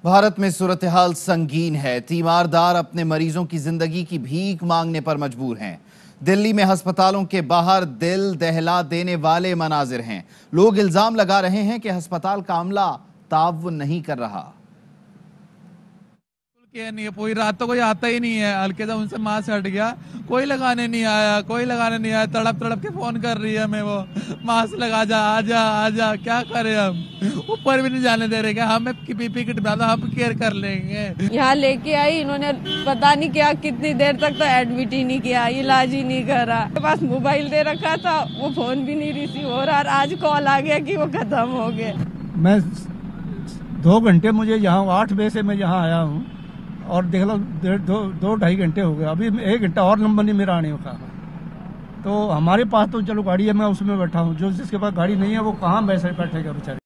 भारत में सूरत हाल संगीन है। तीमारदार अपने मरीजों की जिंदगी की भीख मांगने पर मजबूर हैं। दिल्ली में अस्पतालों के बाहर दिल दहला देने वाले मनाजिर हैं। लोग इल्जाम लगा रहे हैं कि अस्पताल का अमला ताउन नहीं कर रहा। नहीं है, पूरी रात तो कोई आता ही नहीं है। हल्के से उनसे मास्क हट गया, कोई लगाने नहीं आया। तड़प तड़प के फोन कर रही है हमें, वो मास्क लगा जा, आजा। क्या करें हम, ऊपर भी नहीं जाने दे रहे। क्या हमें पीपी किट बना दो, हम केयर कर लेंगे। यहाँ लेके आई इन्होंने, पता नहीं क्या कितनी देर तक तो एडमिट ही नहीं किया, इलाज ही नहीं करा। मेरे पास मोबाइल दे रखा था, वो फोन भी नहीं रिसीव हो रहा। आज कॉल आ गया कि वो खत्म हो गए। मैं 2 घंटे, मुझे यहाँ 8 बजे से मैं यहाँ आया हूँ और देख लो 2-2.5 घंटे हो गए। अभी 1 घंटा और नंबर नहीं मेरा आने का। तो हमारे पास तो चलो गाड़ी है, मैं उसमें बैठा हूँ। जो जिसके पास गाड़ी नहीं है वो कहाँ बैठेगा बेचारे।